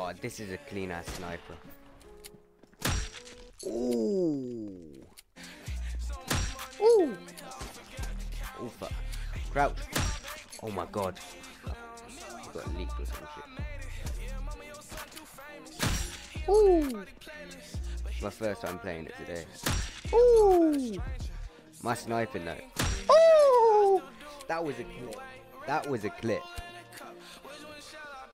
Oh, this is a clean ass sniper. Ooh. Ooh. Oh fuck. Crouch. Oh my god. Got leaked or some shit. Ooh. It's my first time playing it today. Ooh. My sniping though. Ooh. That was a clip. That was a clip.